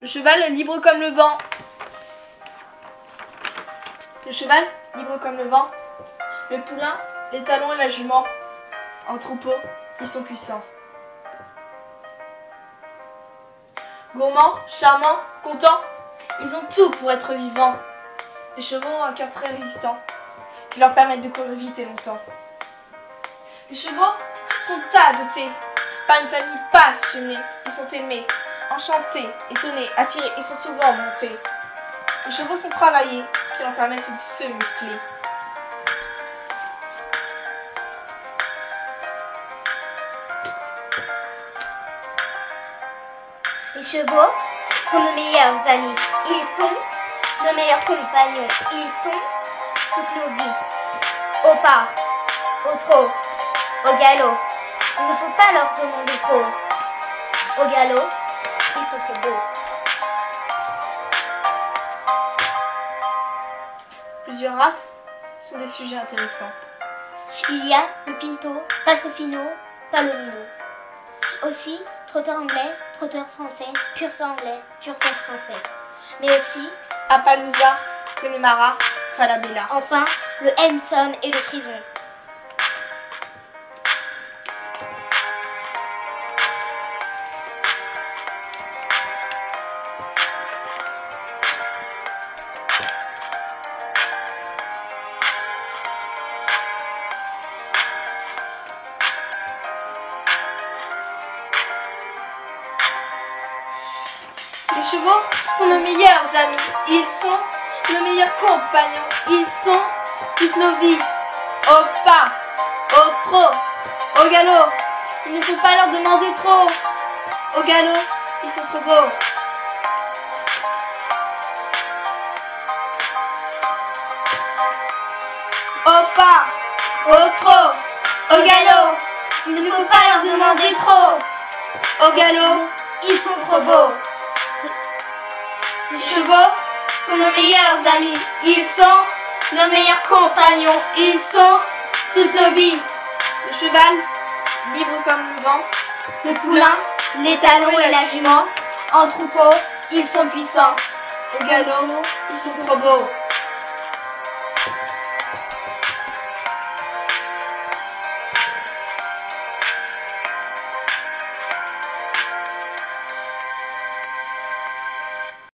Le cheval est libre comme le vent. Le cheval, libre comme le vent. Le poulain, les talons et la jument. En troupeau, ils sont puissants. Gourmands, charmants, contents, ils ont tout pour être vivants. Les chevaux ont un cœur très résistant qui leur permettent de courir vite et longtemps. Les chevaux sont adoptés par une famille passionnée. Ils sont aimés, enchantés, étonnés, attirés et sont souvent montés. Les chevaux sont travaillés qui leur permettent de se muscler. Les chevaux sont nos meilleurs amis. Ils sont nos meilleurs compagnons. Ils sont toutes nos vies. Au pas, au trot, au galop. Il ne faut pas leur demander trop. Au galop, ils sont trop beaux. Plusieurs races sont des sujets intéressants. Il y a le pinto, passofino, palomino. Aussi, trotteur anglais, trotteur français, pur sang anglais, pur sang français. Mais aussi, Appaloosa, Connemara, Falabella. enfin, le Henson et le frison. Les chevaux sont nos meilleurs amis. Ils sont nos meilleurs compagnons. Ils sont toutes nos vies. Au pas, au trot, au galop. Il ne faut pas leur demander trop. Au galop, ils sont trop beaux. Au pas, au trot, au galop. Il ne faut pas leur demander trop. Au galop, ils sont trop beaux. Les chevaux sont nos meilleurs amis. Ils sont nos meilleurs compagnons. Ils sont toutes nos vies. Le cheval, libre comme le vent. Le poulain, les talons et la jument. En troupeau, ils sont puissants. Au galop, ils sont trop beaux.